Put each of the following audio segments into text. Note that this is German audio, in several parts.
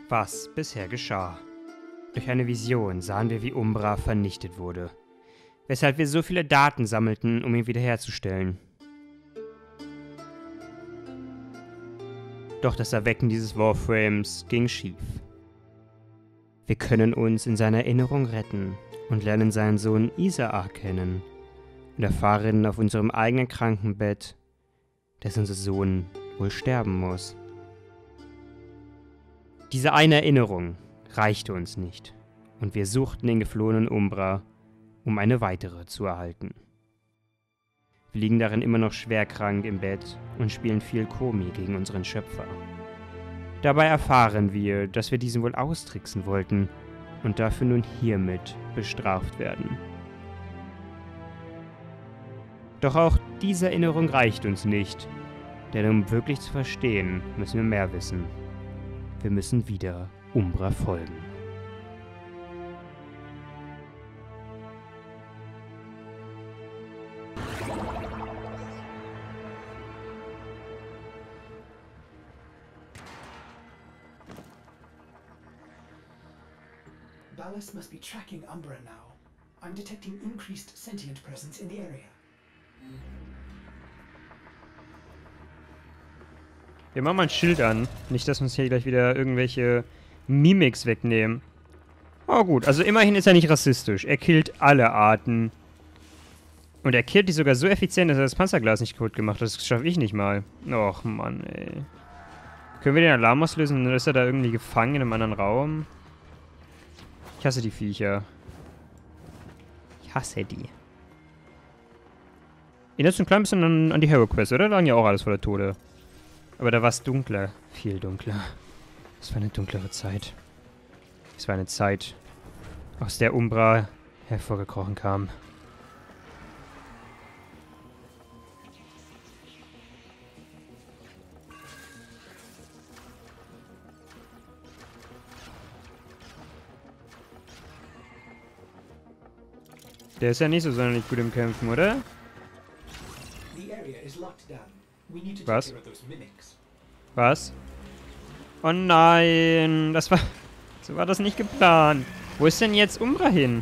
was bisher geschah. Durch eine Vision sahen wir, wie Umbra vernichtet wurde, weshalb wir so viele Daten sammelten, um ihn wiederherzustellen. Doch das Erwecken dieses Warframes ging schief. Wir können uns in seiner Erinnerung retten und lernen seinen Sohn Isaak kennen und erfahren auf unserem eigenen Krankenbett, dass unser Sohn wohl sterben muss. Diese eine Erinnerung reichte uns nicht und wir suchten den geflohenen Umbra, um eine weitere zu erhalten. Wir liegen darin immer noch schwerkrank im Bett und spielen viel Komi gegen unseren Schöpfer. Dabei erfahren wir, dass wir diesen wohl austricksen wollten und dafür nun hiermit bestraft werden. Doch auch diese Erinnerung reicht uns nicht, denn um wirklich zu verstehen, müssen wir mehr wissen. Wir müssen wieder Umbra folgen. Ballas must be tracking Umbra now. I'm detecting increased sentient presence in the area. Wir machen mal ein Schild an. Nicht, dass uns hier gleich wieder irgendwelche Mimics wegnehmen. Oh gut, also immerhin ist er nicht rassistisch. Er killt alle Arten. Und er killt die sogar so effizient, dass er das Panzerglas nicht kaputt gemacht hat. Das schaffe ich nicht mal. Och Mann, ey. Können wir den Alarm auslösen? Oder ist er da irgendwie gefangen in einem anderen Raum? Ich hasse die Viecher. Ich hasse die. Erinnert so ein klein bisschen an die Hero Quest, oder? Da lagen ja auch alles voller Tode. Aber da war es dunkler. Viel dunkler. Es war eine dunklere Zeit. Es war eine Zeit, aus der Umbra hervorgekrochen kam. Der ist ja nicht so sonderlich gut im Kämpfen, oder? Was? Was? Oh nein, das war... So war das nicht geplant. Wo ist denn jetzt Umbra hin?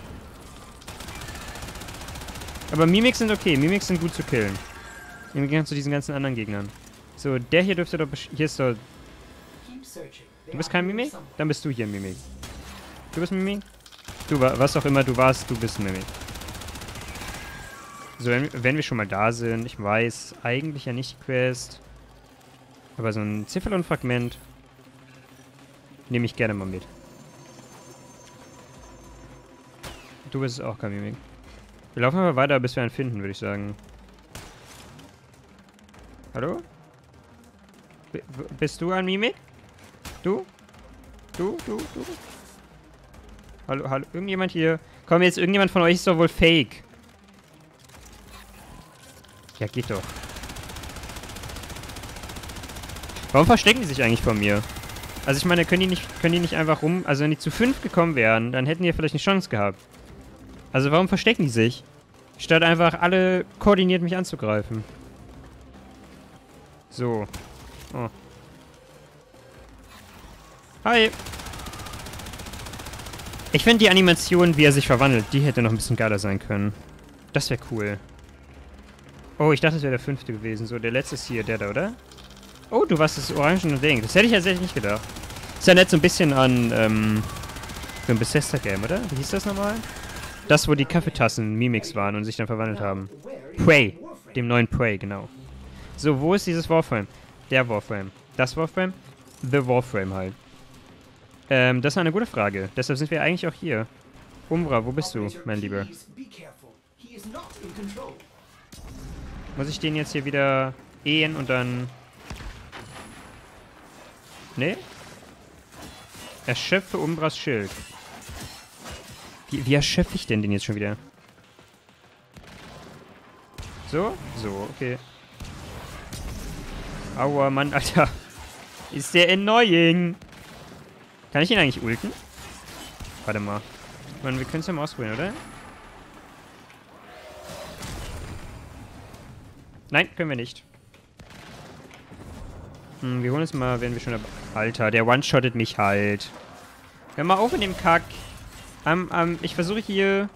Aber Mimics sind okay, Mimics sind gut zu killen. Im Gegensatz zu diesen ganzen anderen Gegnern. So, der hier dürfte doch... Hier ist doch... Du bist kein Mimik? Dann bist du hier ein Mimik. Du bist ein Mimik? Du, was auch immer du warst, du bist ein Mimik. So, wenn wir schon mal da sind, ich weiß, eigentlich ja nicht die Quest, aber so ein Zifferlon-Fragment nehme ich gerne mal mit. Du bist auch kein Mimik. Wir laufen aber weiter, bis wir einen finden, würde ich sagen. Hallo? Bist du ein Mimik? Du? Du? Hallo, hallo? Irgendjemand hier? Komm, jetzt irgendjemand von euch ist doch wohl fake. Ja, geht doch. Warum verstecken die sich eigentlich vor mir? Also ich meine, können die nicht einfach rum... Also wenn die zu 5 gekommen wären, dann hätten die ja vielleicht eine Chance gehabt. Also warum verstecken die sich? Statt einfach alle koordiniert mich anzugreifen. So. Oh. Hi. Ich finde die Animation, wie er sich verwandelt, die hätte noch ein bisschen geiler sein können. Das wäre cool. Oh, ich dachte, das wäre der 5. gewesen. So, der letzte ist hier, der da, oder? Oh, du warst das orangene Ding. Das hätte ich tatsächlich nicht gedacht. Ist ja nett so ein bisschen an, so ein Bethesda-Game, oder? Wie hieß das nochmal? Das, wo die Kaffeetassen Mimics waren und sich dann verwandelt haben. Prey. Dem neuen Prey, genau. So, wo ist dieses Warframe? Der Warframe. Das Warframe? The Warframe halt. Das ist eine gute Frage. Deshalb sind wir eigentlich auch hier. Umbra, wo bist du, mein Lieber? Muss ich den jetzt hier wieder ehen und dann... Nee? Erschöpfe Umbras Schild. Wie erschöpfe ich denn den jetzt schon wieder? So? So, okay. Aua, Mann, Alter. Ist der annoying. Kann ich ihn eigentlich ulten? Warte mal. Ich meine, wir können es ja mal ausprobieren, oder? Nein, können wir nicht. Wir holen es mal, wenn wir schon dabei... Alter, der one-shottet mich halt. Hör mal auf mit dem Kack. Ich versuche hier...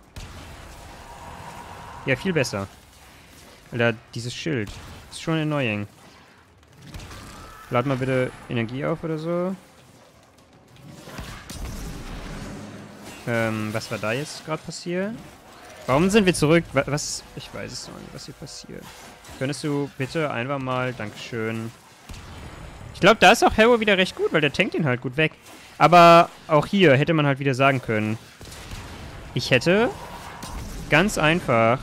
Ja, viel besser. Alter, dieses Schild. Ist schon annoying. Lad mal bitte Energie auf oder so. Was war da jetzt gerade passiert? Warum sind wir zurück? Was? Ich weiß es noch nicht, was hier passiert. Könntest du bitte einfach mal... Dankeschön. Ich glaube, da ist auch Harrow wieder recht gut, weil der tankt ihn halt gut weg. Aber auch hier hätte man halt wieder sagen können. Ich hätte ganz einfach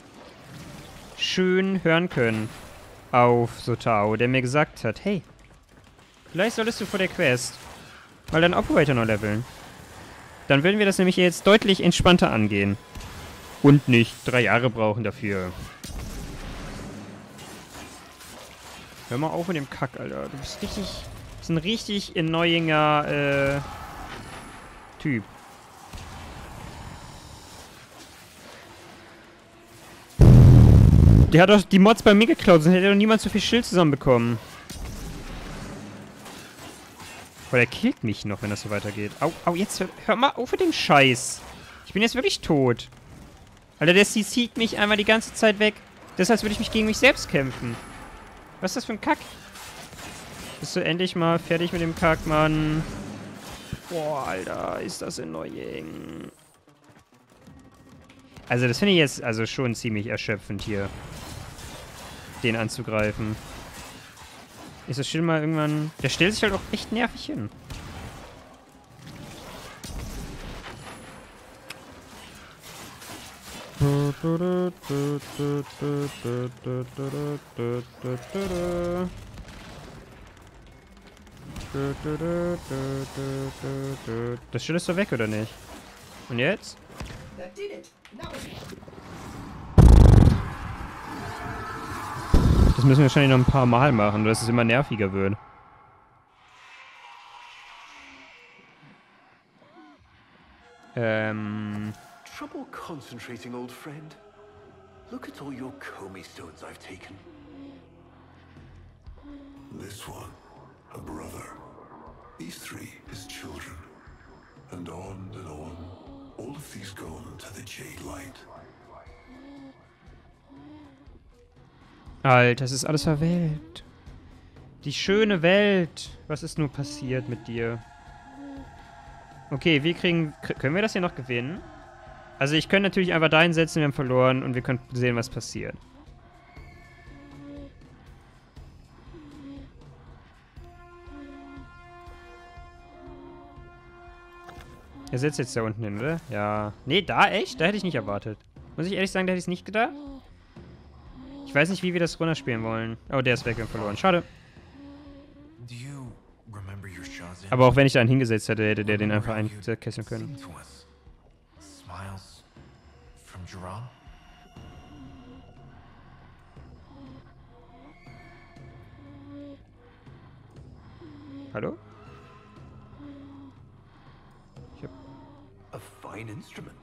schön hören können auf Sotao, der mir gesagt hat, hey, vielleicht solltest du vor der Quest mal deinen Operator noch leveln. Dann würden wir das nämlich jetzt deutlich entspannter angehen. Und nicht 3 Jahre brauchen dafür. Hör mal auf mit dem Kack, Alter. Du bist ein richtig annoyinger, Typ. Der hat doch die Mods bei mir geklaut, sonst hätte doch niemand so viel Schild zusammenbekommen. Boah, der killt mich noch, wenn das so weitergeht. Au, jetzt hör mal auf mit dem Scheiß. Ich bin jetzt wirklich tot. Alter, der CC't mich einmal die ganze Zeit weg. Das heißt, würde ich mich gegen mich selbst kämpfen. Was ist das für ein Kack? Bist du endlich mal fertig mit dem Kack, Mann? Boah, Alter, ist das annoying. Also, das finde ich jetzt also schon ziemlich erschöpfend hier. Den anzugreifen. Ist das Schild mal irgendwann... Der stellt sich halt auch echt nervig hin. Das Schild ist doch weg, oder nicht? Und jetzt? Das müssen wir wahrscheinlich noch ein paar Mal machen, dass es immer nerviger wird. Trouble concentrating, old friend. Look at all your Comey stones I've taken. This one, a brother. These 3, his children. And on and on. All of these gone to the Jade Light. Alter, das ist alles verwelkt. Die schöne Welt. Was ist nur passiert mit dir? Okay, wir kriegen... Können wir das hier noch gewinnen? Also ich könnte natürlich einfach dahin setzen, wir haben verloren und wir können sehen, was passiert. Er setzt jetzt da unten hin, oder? Ja. Nee, da echt? Da hätte ich nicht erwartet. Muss ich ehrlich sagen, da hätte ich es nicht gedacht. Ich weiß nicht, wie wir das runterspielen wollen. Oh, der ist weg, wir haben verloren. Schade. Aber auch wenn ich da einen hingesetzt hätte, hätte der den einfach einkesseln können. Hallo? Ich hab... A fine instrument.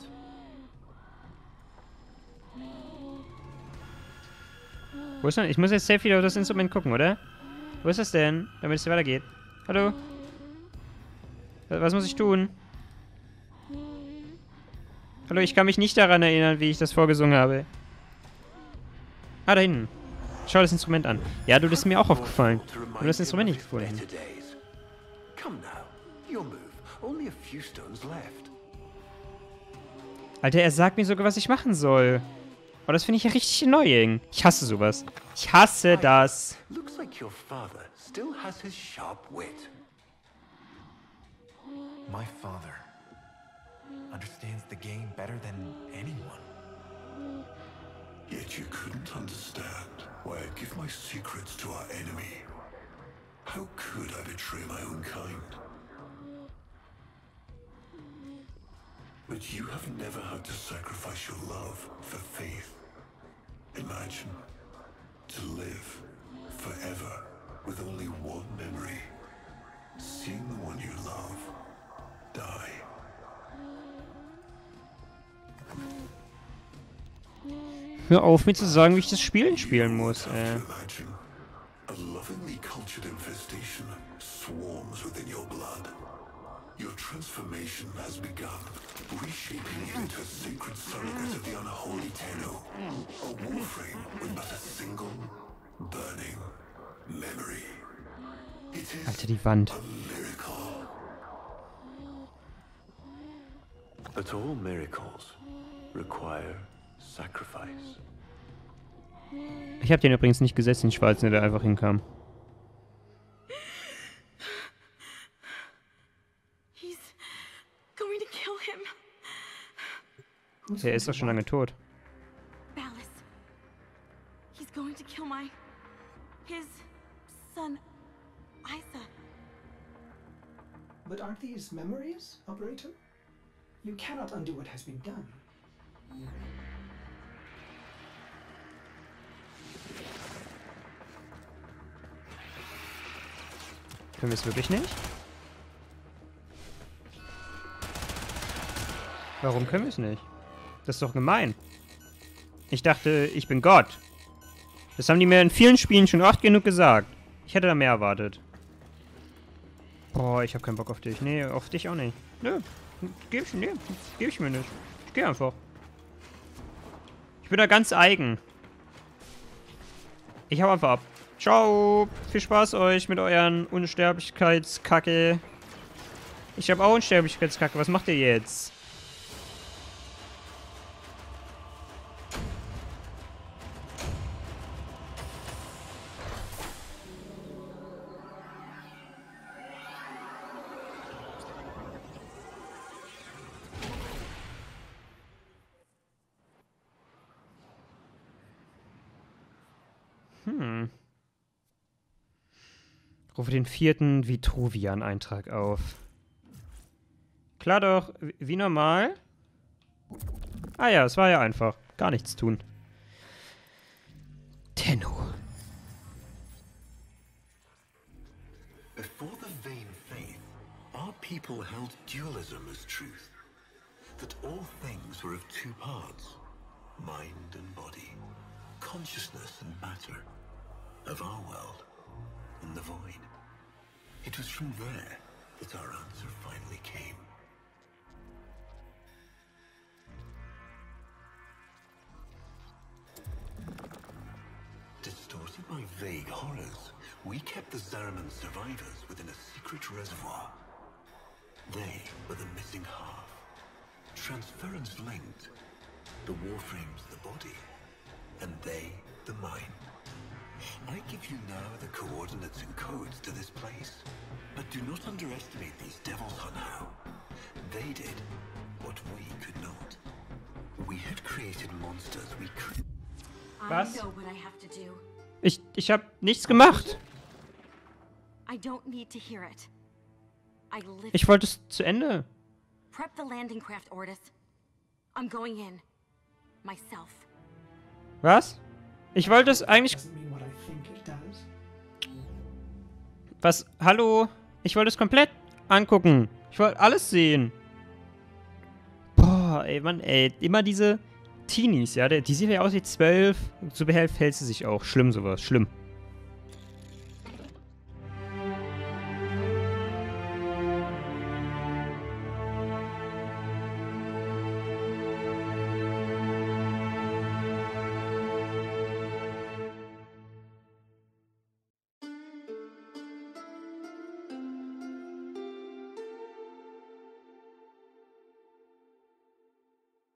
Wo ist denn? Ich muss jetzt safe wieder auf das Instrument gucken, oder? Wo ist das denn? Damit es hier weitergeht. Hallo? Was muss ich tun? Hallo, ich kann mich nicht daran erinnern, wie ich das vorgesungen habe. Ah, da hinten. Schau das Instrument an. Ja, du, das ist mir auch aufgefallen. Du hast das Instrument nicht gefunden. Alter, er sagt mir sogar, was ich machen soll. Oh, das finde ich ja richtig annoying. Ich hasse sowas. Ich hasse das. Looks like your father still has his sharp wit. My father understands the game better than anyone. Yet you couldn't understand why I give my secrets to our enemy. How could I betray my own kind? But you have never had to sacrifice your love for faith. Imagine to live forever with only one memory. Seeing the one you love die. Hör auf, mir zu sagen, wie ich das Spielen muss, Imagine a lovingly cultivated wretched infestation swarms within your blood. Your transformation has begun, reshaping you into a sacred surrogate of the unholy Tenno. A warframe with but a single, burning memory. It is Alter, die Wand. a miracle. But all miracles require sacrifice. Ich habe den übrigens nicht gesetzt, den Schwarzen, der einfach hinkam. He's going to kill him. Der ist doch schon lange tot. Ballas. He's going to kill his son, Isa. But aren't these memories, Operator? You cannot undo what has been done. Können wir es wirklich nicht? Warum können wir es nicht? Das ist doch gemein. Ich dachte, ich bin Gott. Das haben die mir in vielen Spielen schon oft genug gesagt. Ich hätte da mehr erwartet. Boah, ich habe keinen Bock auf dich. Nee, auf dich auch nicht. Nö, geb ich mir nicht. Ich geh einfach. Ich bin da ganz eigen. Ich hau einfach ab. Ciao. Viel Spaß euch mit euren Unsterblichkeitskacke. Ich habe auch Unsterblichkeitskacke. Was macht ihr jetzt? Rufe den 4. Vitruvian-Eintrag auf. Klar doch, wie normal. Ah ja, es war ja einfach. Gar nichts tun. Tenno. Before the vain faith, our people held dualism as truth. That all things were of two parts, mind and body, consciousness and matter, of our world and the void. It was from there that our answer finally came. Distorted by vague horrors, we kept the Zariman survivors within a secret reservoir. They were the missing half. Transference linked. The Warframe's the body, and they the mind. I give you now the coordinates and codes to this place, but do not underestimate these devils on how. They did what we could not. We had created monsters we could. Was? I know what I have to do. Ich hab nichts gemacht. I don't need to hear it. I live. Ich wollte es zu Ende. Prep the landing craft, Ordis. I'm going in. Myself. Was? Ich wollte es eigentlich... Doesn't mean what I think it does. Was? Hallo? Ich wollte es komplett angucken. Ich wollte alles sehen. Boah, ey, Mann, ey. Immer diese Teenies, ja. Die sieht ja aus wie 12. So behält sie sich auch. Schlimm sowas. Schlimm.